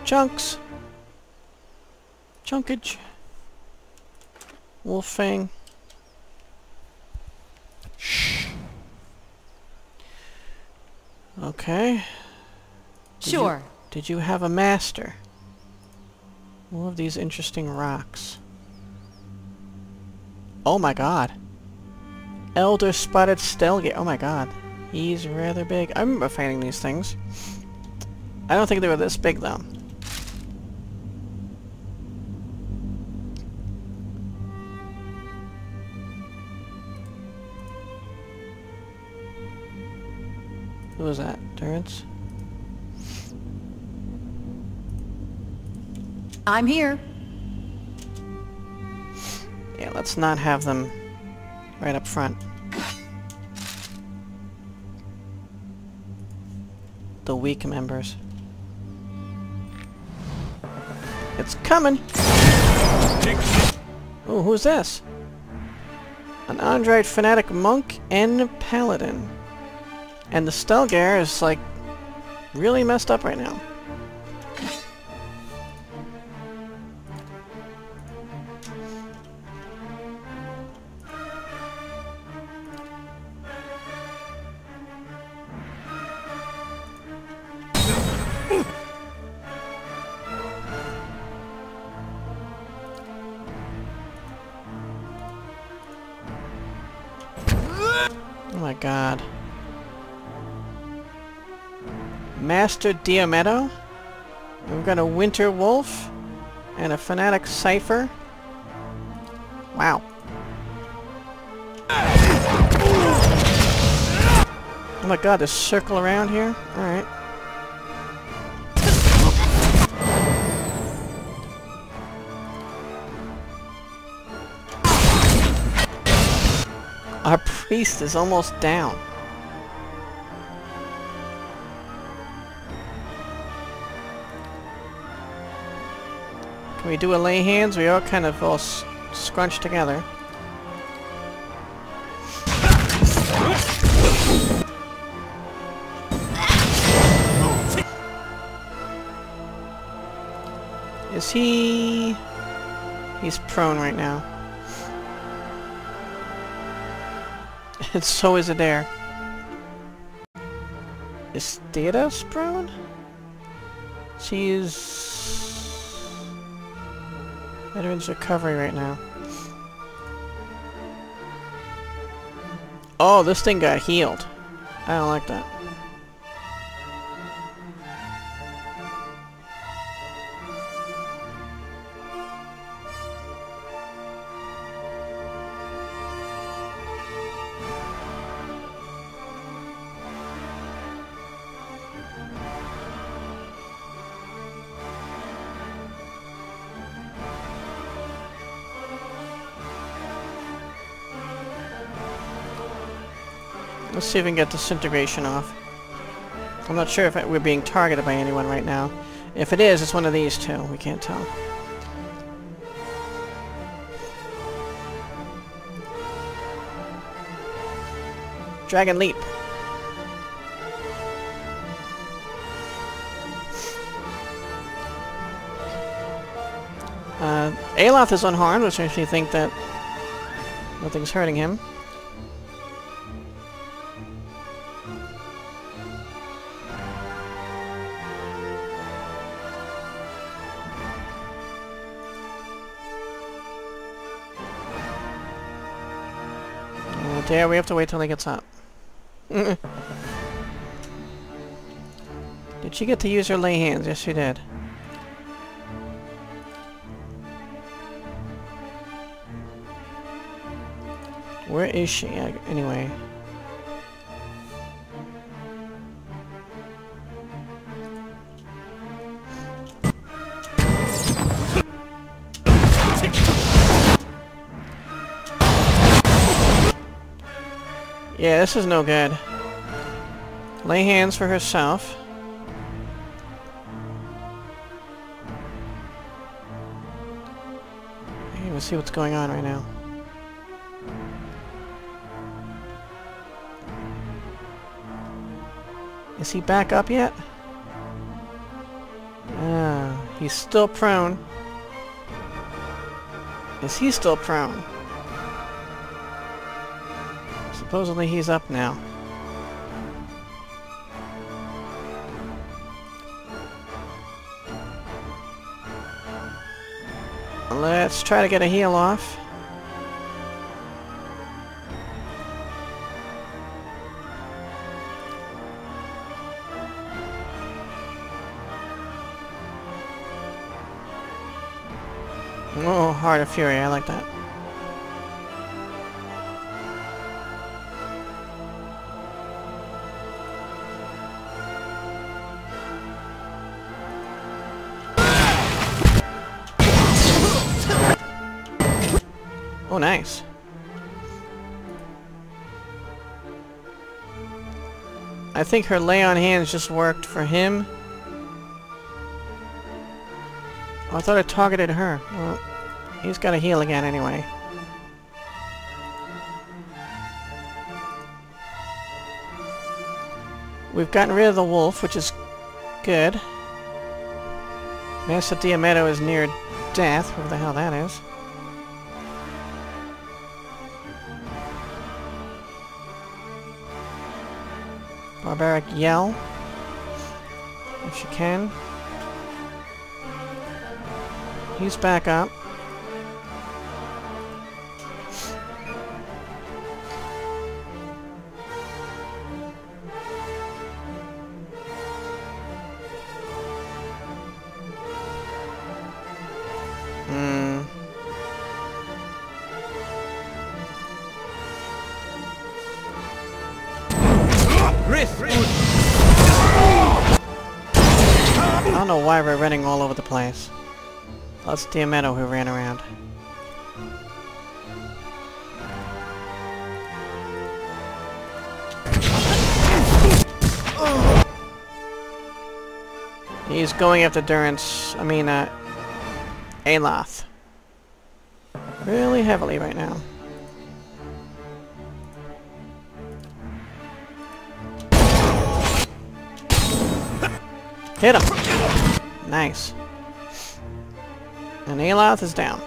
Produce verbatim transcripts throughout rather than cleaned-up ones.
Chunks! Chunkage. Wolf Fang. Shh. Okay. Did Sure. You, did you have a master? More of these interesting rocks. Oh my god. Elder Spotted Stelgaer. Oh my god. He's rather big. I remember fighting these things. I don't think they were this big though. Who was that? Durance? I'm here. Yeah, let's not have them right up front. The weak members. It's coming! Oh, who's this? An Ondrite Fanatic monk and paladin. And the Stelgaer is, like, really messed up right now. Oh my god. Master Diomedo? We've got a Winter Wolf and a Fanatic Cipher. Wow. Oh my god, there's circle around here? Alright. Our priest is almost down. Can we do a lay hands? We are kind of all s scrunched together. Is he... He's prone right now. And so is Adair. Is Theodos prone? She's... Veteran's recovery right now. Oh, this thing got healed. I don't like that. Let's see if we can get disintegration off. I'm not sure if it, we're being targeted by anyone right now. If it is, it's one of these two. We can't tell. Dragon Leap. Uh, Eyeless is unharmed, which makes me think that nothing's hurting him. Yeah, we have to wait till he gets up. Did she get to use her lay hands? Yes, she did. Where is she, anyway? Yeah, this is no good. Lay hands for herself. Okay, let's see what's going on right now. Is he back up yet? Ah. He's still prone. Is he still prone? Supposedly he's up now. Let's try to get a heal off. Oh, Heart of Fury, I like that. Oh, nice. I think her lay on hands just worked for him. Oh, I thought it targeted her. Well, he's got to heal again anyway. We've gotten rid of the wolf, which is good. Master Diametto is near death, whatever the hell that is. Barbaric Yell, if she can. He's back up. Hmm. I don't know why we're running all over the place. That's Diametto who ran around. He's going after Durance, I mean, uh, Eyeless. Really heavily right now. Hit him! Nice. And Eyeless is down.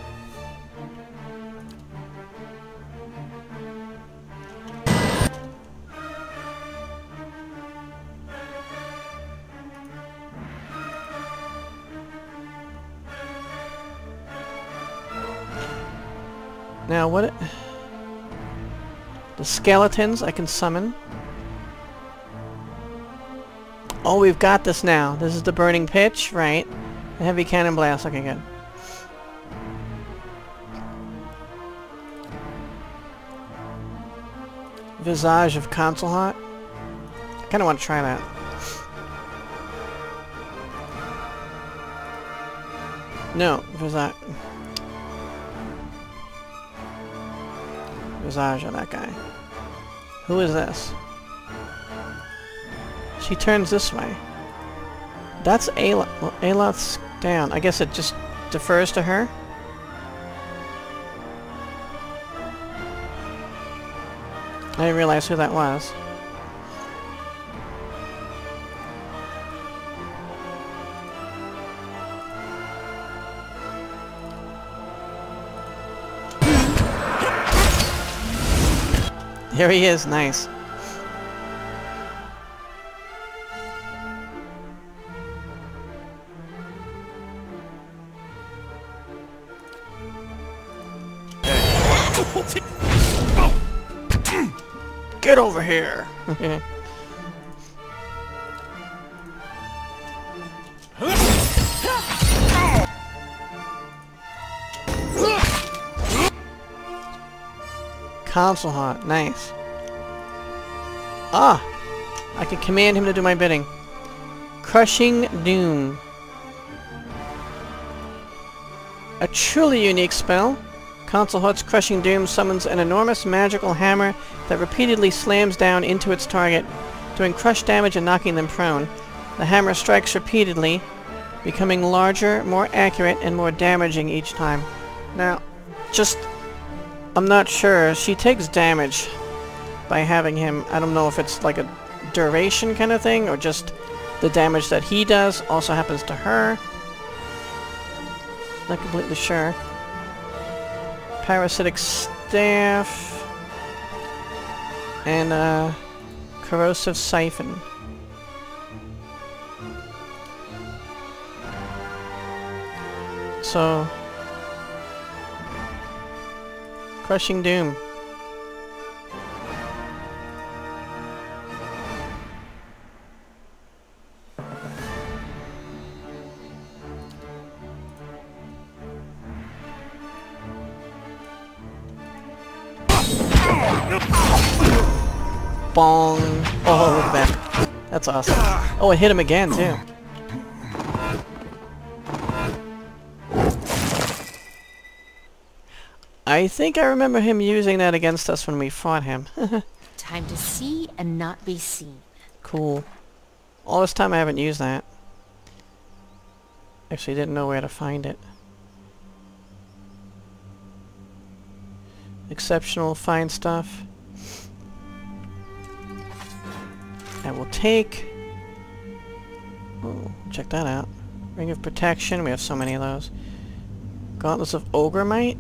Now what it... The skeletons I can summon. Oh, we've got this now. This is the burning pitch, right? The heavy cannon blast, okay, good. Visage of Console Hot. I kinda want to try that. No, Visage. Visage of that guy. Who is this? She turns this way. That's Ayla. Well, Ayla's down. I guess it just defers to her. I didn't realize who that was. There he is. Nice. Get over here! Console Hot, nice. Ah! I can command him to do my bidding. Crushing Doom. A truly unique spell. Console Hot's Crushing Doom summons an enormous magical hammer that repeatedly slams down into its target, doing crush damage and knocking them prone. The hammer strikes repeatedly, becoming larger, more accurate, and more damaging each time. Now, just... I'm not sure. She takes damage by having him. I don't know if it's like a duration kind of thing, or just the damage that he does also happens to her. Not completely sure. Parasitic Staff. And, uh... Corrosive Siphon. So... Crushing Doom. Bong! Oh, look at that. That's awesome. Oh, it hit him again, too. I think I remember him using that against us when we fought him. Time to see and not be seen. Cool. All this time I haven't used that. Actually didn't know where to find it. Exceptional, fine stuff. I will take... Oh, check that out. Ring of Protection, we have so many of those. Gauntlets of Ogre Might.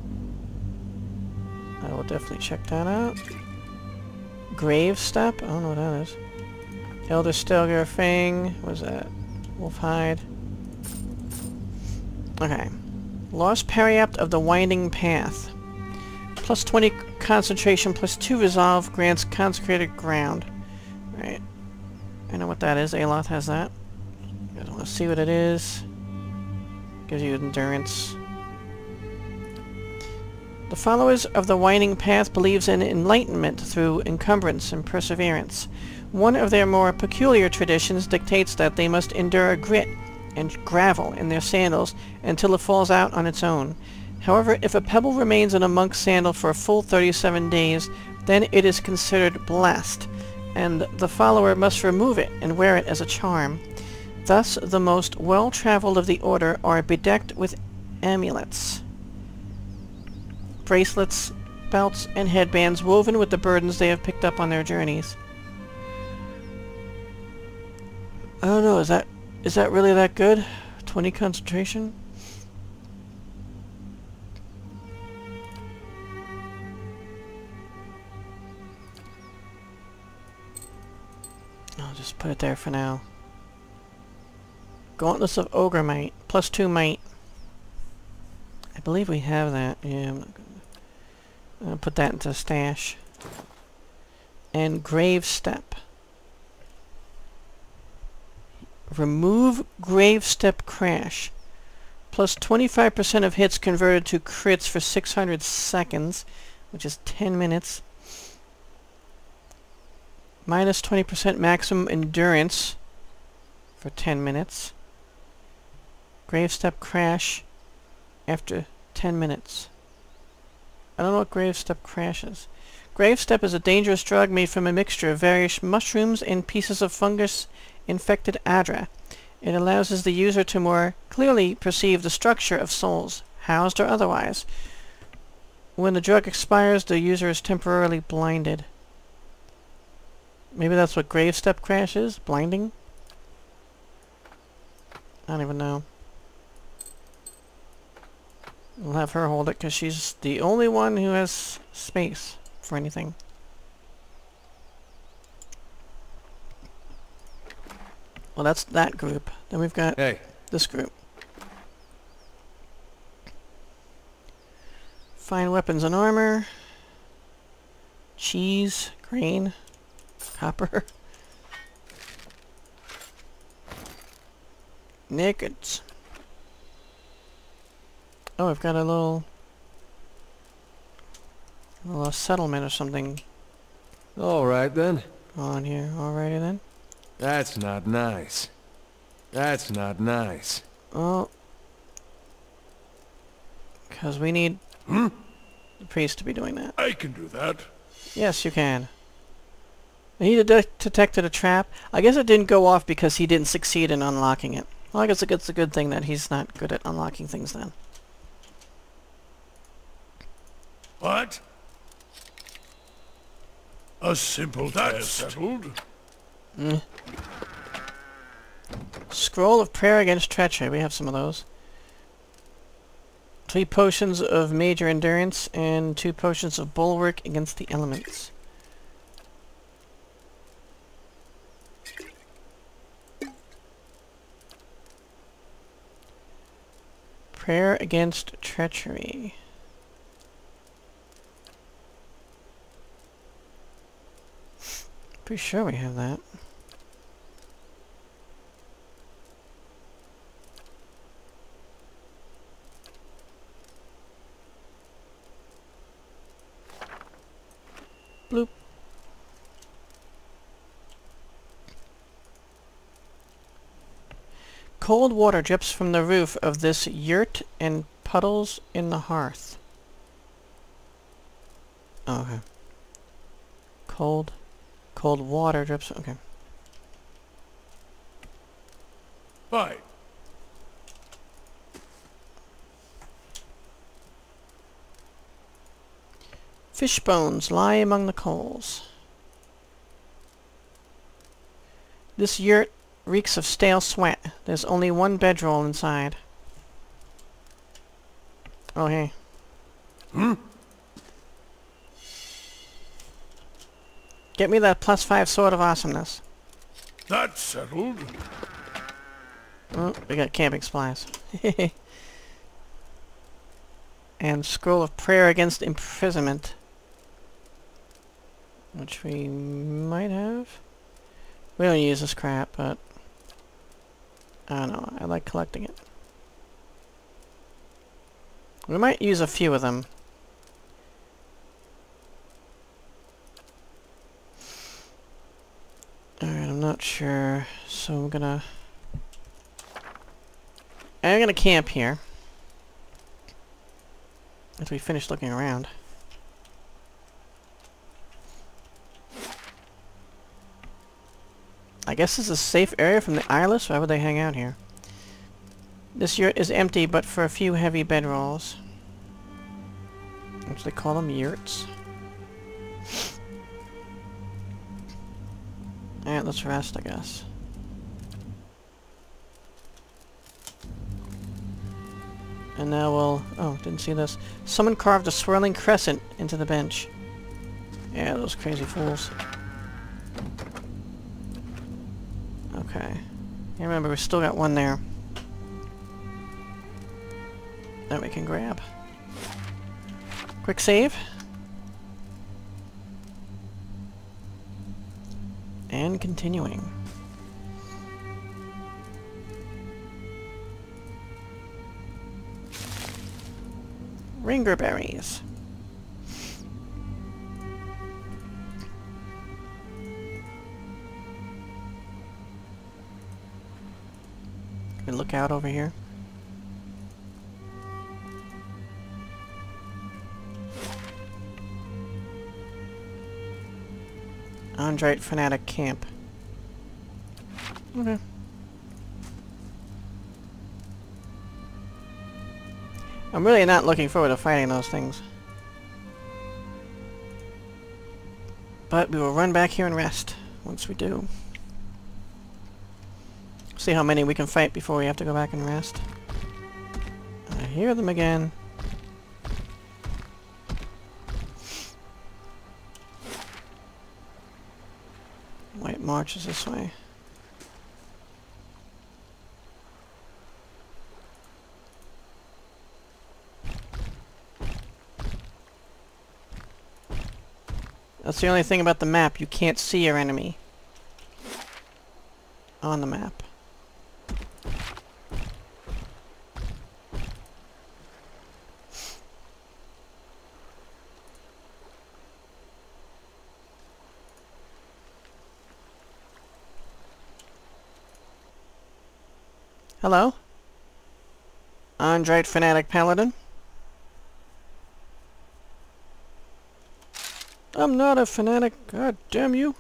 I will definitely check that out. Grave Step, I don't know what that is. Elder Stelgaer Fang, what is that? Wolf Hide. Okay. Lost Periapt of the Winding Path. Plus twenty concentration, plus two resolve, grants consecrated ground. Right. I know what that is. Aloth has that. You guys want to see what it is? Gives you endurance. The followers of the Winding Path believes in enlightenment through encumbrance and perseverance. One of their more peculiar traditions dictates that they must endure grit and gravel in their sandals until it falls out on its own. However, if a pebble remains in a monk's sandal for a full thirty-seven days, then it is considered blessed, and the follower must remove it and wear it as a charm. Thus, the most well-traveled of the order are bedecked with amulets, bracelets, belts, and headbands woven with the burdens they have picked up on their journeys. I don't know, is that is that really that good? twenty concentration? I'll just put it there for now. Gauntlets of Ogre Might, plus two might. I believe we have that. Yeah, I'm not gonna I'll put that into stash. And Grave Step. Remove Grave Step Crash. Plus twenty-five percent of hits converted to crits for six hundred seconds, which is ten minutes. Minus twenty percent maximum endurance for ten minutes. Grave Step Crash after ten minutes. I don't know what Grave Step Crash is. Grave Step is a dangerous drug made from a mixture of various mushrooms and pieces of fungus-infected adra. It allows the user to more clearly perceive the structure of souls, housed or otherwise. When the drug expires, the user is temporarily blinded. Maybe that's what Grave Step Crash is? Blinding? I don't even know. We'll have her hold it because she's the only one who has space for anything. Well, that's that group. Then we've got hey. this group. Fine weapons and armor. Cheese. Grain. Copper. Nakeds. Oh, I've got a little... a little settlement or something Alright then. on here. Alrighty then. That's not nice. That's not nice. Well... because we need Hmm? the priest to be doing that. I can do that. Yes, you can. He de detected a trap. I guess it didn't go off because he didn't succeed in unlocking it. Well, I guess it's a good thing that he's not good at unlocking things then. What? A simple That's test. settled. Mm. Scroll of Prayer Against Treachery. We have some of those. Three potions of major endurance and two potions of bulwark against the elements. Prayer against treachery. Pretty sure we have that. Bloop. Cold water drips from the roof of this yurt and puddles in the hearth. Oh, okay. Cold, cold water drips. Okay. Fine. Fish bones lie among the coals. This yurt reeks of stale sweat. There's only one bedroll inside. Oh, hey. Hmm? Get me that plus five sword of awesomeness. That's settled. Oh, we got camping supplies. And scroll of prayer against imprisonment. Which we might have. We don't use this crap, but I don't know. I like collecting it. We might use a few of them. Alright, I'm not sure. So I'm gonna... I'm gonna camp here. As we finish looking around. I guess this is a safe area from the Eyeless. Why would they hang out here? This yurt is empty, but for a few heavy bedrolls. Which they call them yurts. Alright, let's rest, I guess. And now we'll... Oh, didn't see this. Someone carved a swirling crescent into the bench. Yeah, those crazy fools. Okay. Yeah, remember, we still got one there. That we can grab. Quick save. And continuing. Ringer berries. Can we look out over here? Ondrite Fanatic camp. Okay. I'm really not looking forward to fighting those things. But we will run back here and rest once we do. See how many we can fight before we have to go back and rest. I hear them again. White March is this way. That's the only thing about the map. You can't see your enemy on the map. Hello? Ondrite Fanatic Paladin? I'm not a fanatic, god damn you.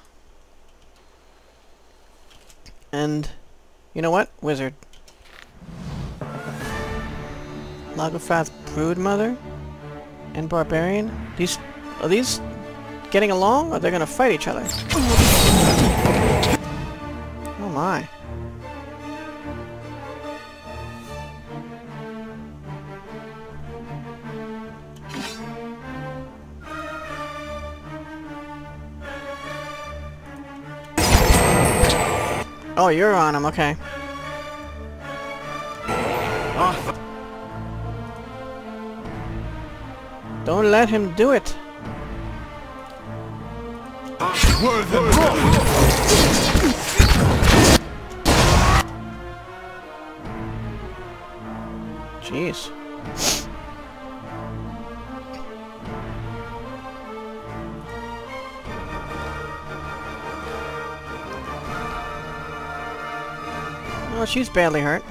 And, you know what? Wizard. Lagufaeth Broodmother? And Barbarian? These, are these getting along, or they're gonna fight each other? Oh my. Oh, you're on him, okay. Don't let him do it. Jeez. Well, she's badly hurt.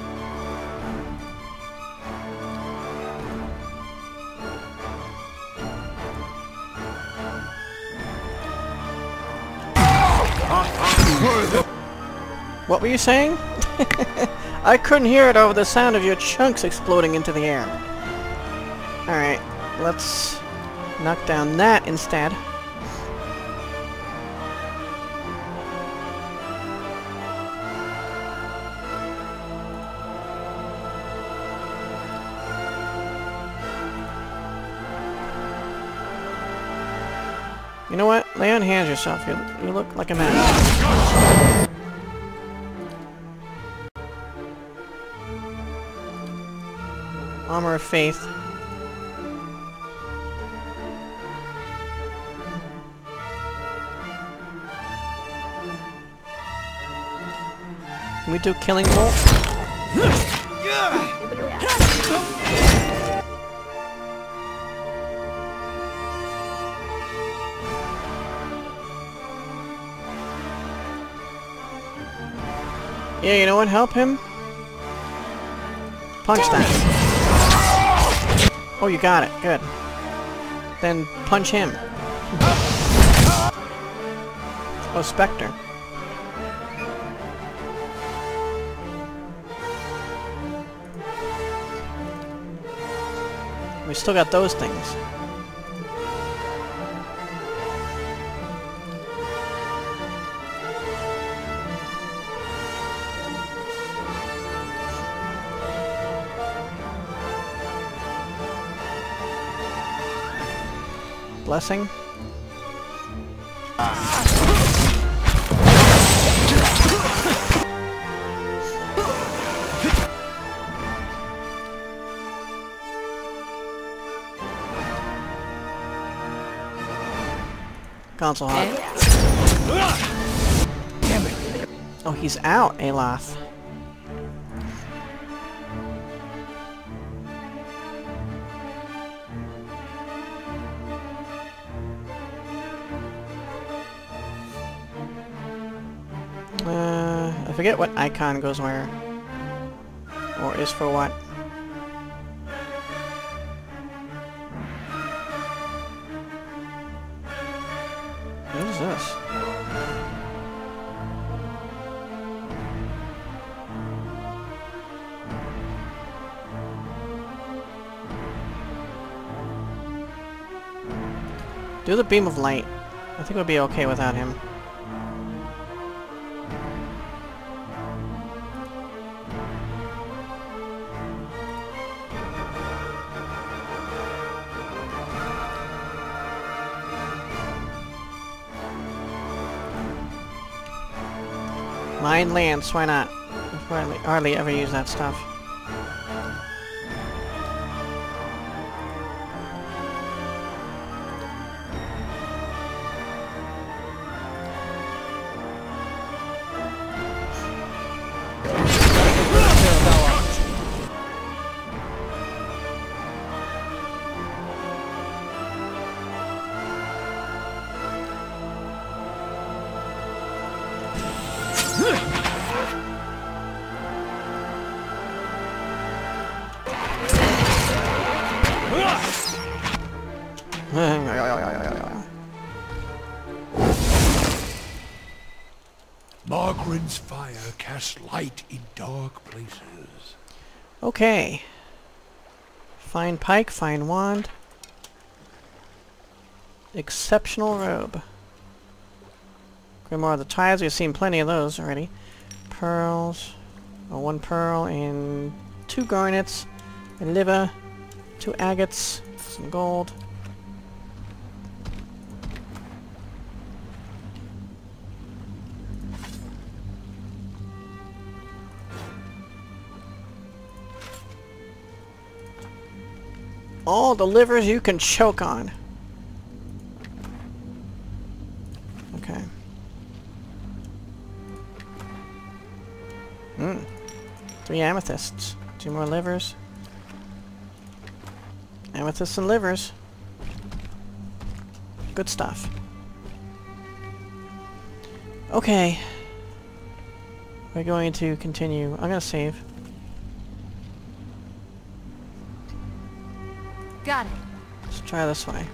What were you saying? I couldn't hear it over the sound of your chunks exploding into the air. Alright, let's knock down that instead. You know what? Lay on hands yourself. You, you look like a man. Armor of Faith. Can we do Killing Bolt? Yeah, you know what? Help him. Punch that. Oh, you got it. Good. Then punch him. Oh, Spectre. We still got those things. Blessing. Console hog. Oh, he's out, Eyeless. Uh, I forget what icon goes where. Or is for what. What is this? Do the beam of light. I think we'll be okay without him. Mind Lance, why not? I've hardly, hardly ever use that stuff. Margaren's fire casts light in dark places. Okay. Fine pike, fine wand. Exceptional robe. Grimoire of the Tides, we've seen plenty of those already. Pearls. Oh, one pearl and two garnets. A liver. Two agates. Some gold. all the livers you can choke on. Okay. Hmm. Three amethysts. Two more livers. Amethysts and livers. Good stuff. Okay. We're going to continue. I'm gonna save. Got it. Let's try this way.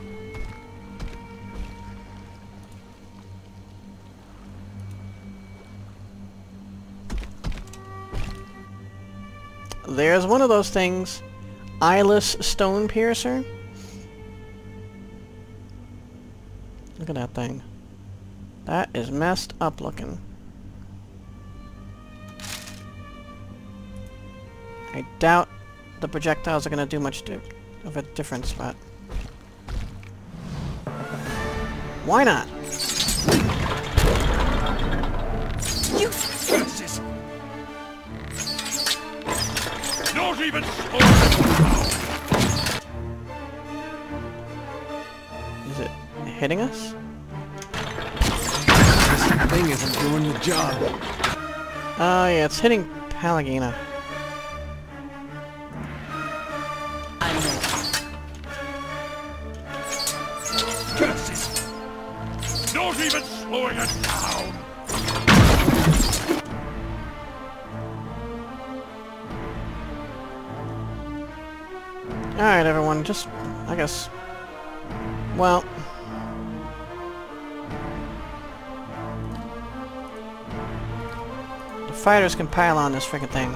There's one of those things. Eyeless stone piercer. Look at that thing. That is messed up looking. I doubt the projectiles are going to do much di of a difference, but... why not? You curses! Not even Is it hitting us? This thing isn't doing the job. Oh yeah, it's hitting Pallegina. curses! Not even slowing it down! Alright everyone, just... I guess... well... the fighters can pile on this frickin' thing.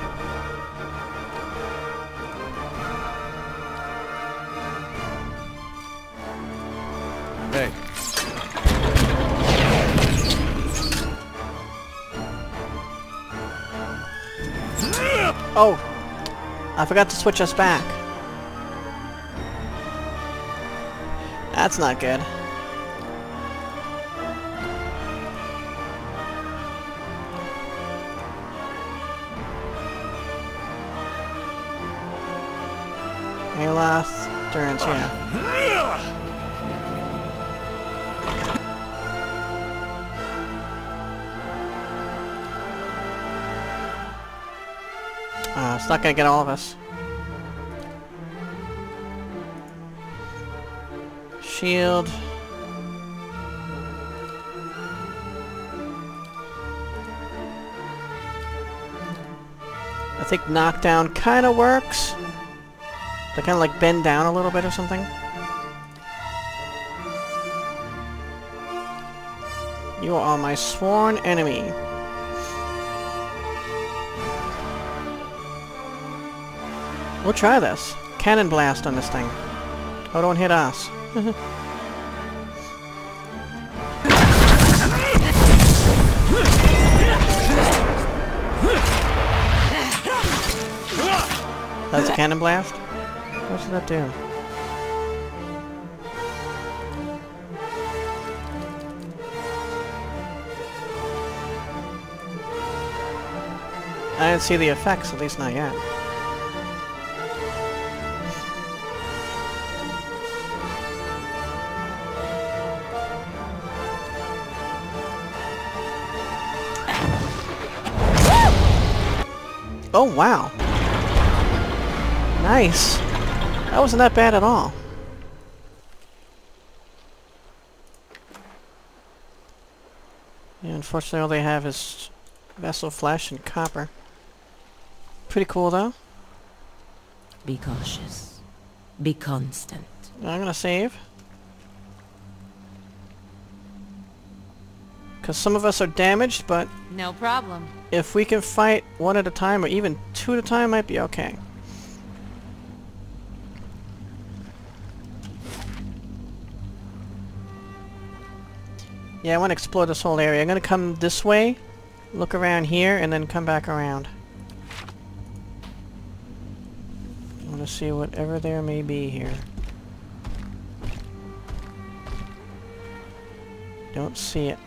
Hey. Oh! I forgot to switch us back. That's not good. Eyeless, turns, yeah. Uh, it's not gonna get all of us. Shield. I think knockdown kinda works. They kinda like bend down a little bit or something. You are my sworn enemy. We'll try this. Cannon blast on this thing. Oh, don't hit us. That's a cannon blast? What does that do? I didn't see the effects, at least not yet. Oh, wow. Nice. That wasn't that bad at all. Yeah, unfortunately all they have is vessel flesh and copper. Pretty cool though. Be cautious. Be constant. I'm gonna save. Because some of us are damaged, but No problem. if we can fight one at a time, or even two at a time, might be okay. Yeah, I want to explore this whole area. I'm going to come this way, look around here, and then come back around. I want to see whatever there may be here. Don't see it.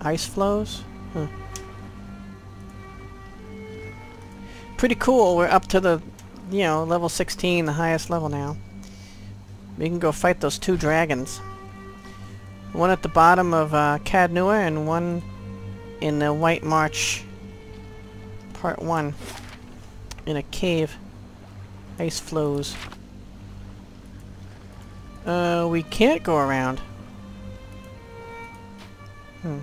Ice flows? Huh. Pretty cool. We're up to the, you know, level sixteen, the highest level now. We can go fight those two dragons. One at the bottom of uh, Cadnua and one in the White March Part one. In a cave. Ice flows. Uh, we can't go around. Hmm.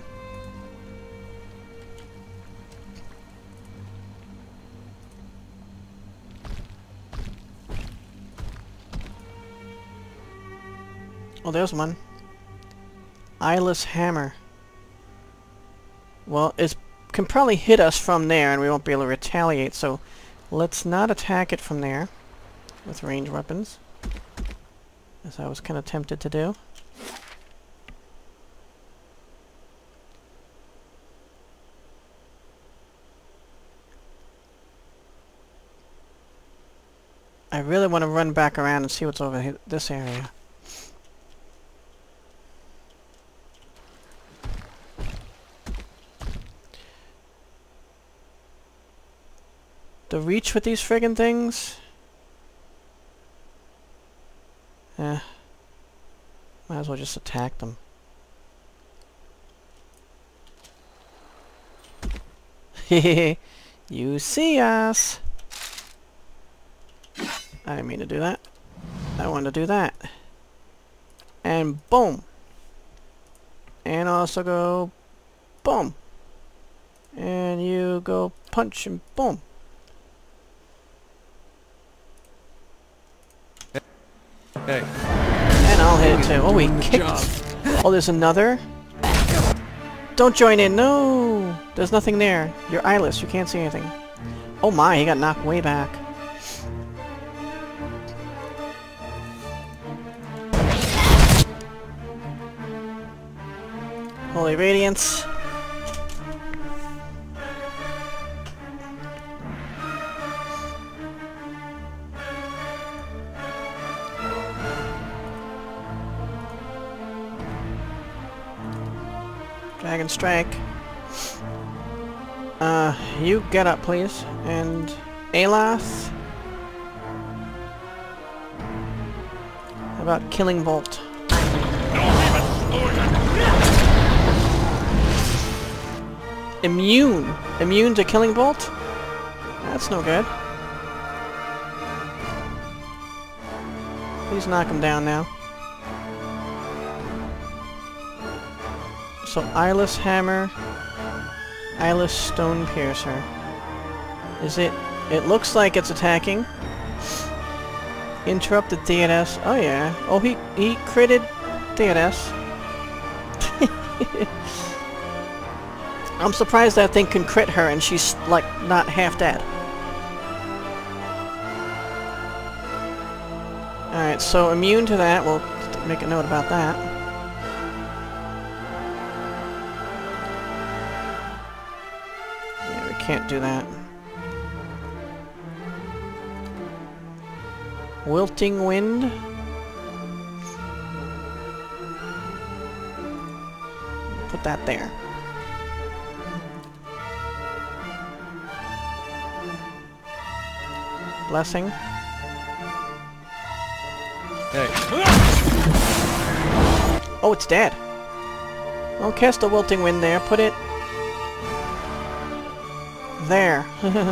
Oh, there's one. Eyeless hammer. Well, it can probably hit us from there and we won't be able to retaliate, so let's not attack it from there with ranged weapons, as I was kind of tempted to do. I really want to run back around and see what's over he this area. The reach with these friggin' things? Eh. Might as well just attack them. Hehehe. You see us! I didn't mean to do that. I wanted to do that. And boom! And also go boom! And you go punch and boom! Hey. And I'll hit it too. Oh, we kicked. Oh, there's another? Don't join in. No! There's nothing there. You're eyeless. You can't see anything. Oh my, he got knocked way back. Holy Radiance. Dragon Strike. Uh, you get up, please. And Eyeless. How about Killing Bolt? Immune! Immune to Killing Bolt? That's no good. Please knock him down now. So, Eyeless Hammer, Eyeless Stone Piercer. Is it... It looks like it's attacking. Interrupt the D N S. Oh yeah. Oh, he, he critted D N S. I'm surprised that thing can crit her and she's, like, not half dead. Alright, so immune to that. We'll make a note about that. Yeah, we can't do that. Wilting Wind. Put that there. Blessing. Hey. Oh, it's dead. Well, cast a Wilting Wind there. Put it... there.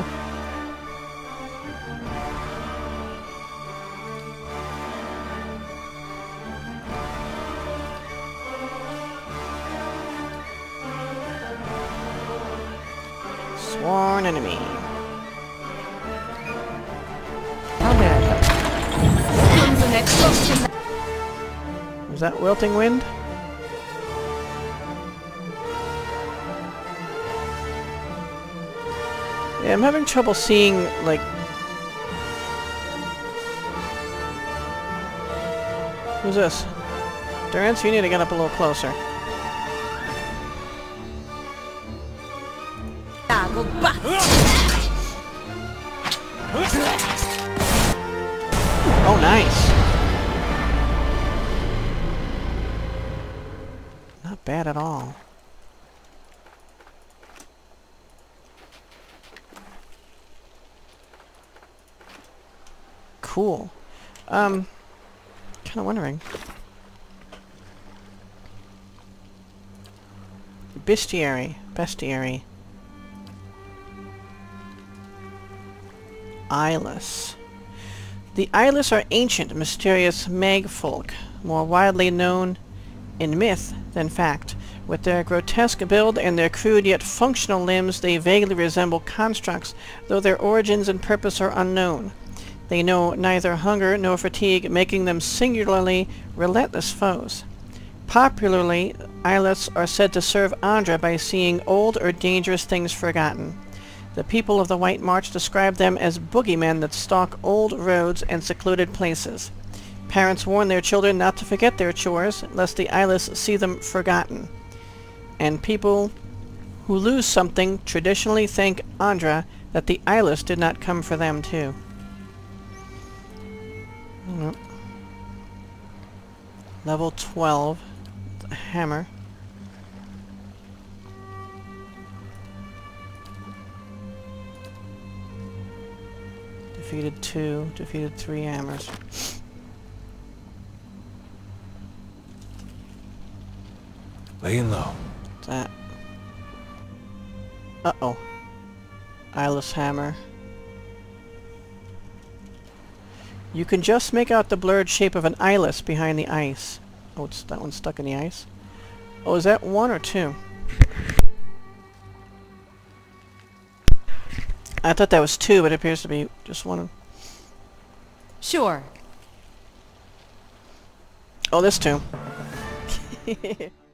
Sworn enemy. Was that Wilting Wind? Yeah, I'm having trouble seeing, like... Who's this? Durance, you need to get up a little closer. Oh, nice! Not bad at all. cool. Um, kind of wondering. Bestiary. Bestiary. Eyeless. The Eyeless are ancient, mysterious mag-folk, more widely known in myth than fact. With their grotesque build and their crude yet functional limbs, they vaguely resemble constructs, though their origins and purpose are unknown. They know neither hunger nor fatigue, making them singularly relentless foes. Popularly, Eyeless are said to serve Ondra by seeing old or dangerous things forgotten. The people of the White March describe them as boogeymen that stalk old roads and secluded places. Parents warn their children not to forget their chores, lest the Eyeless see them forgotten. And people who lose something traditionally thank Ondra that the Eyeless did not come for them too. Nope. Level twelve. A hammer. Defeated two. Defeated three hammers. Laying low. What's that? Uh-oh. Eyeless hammer. You can just make out the blurred shape of an eyeless behind the ice. Oh, it's, that one's stuck in the ice. Oh, is that one or two? I thought that was two, but it appears to be just one. Sure. Oh, there's two.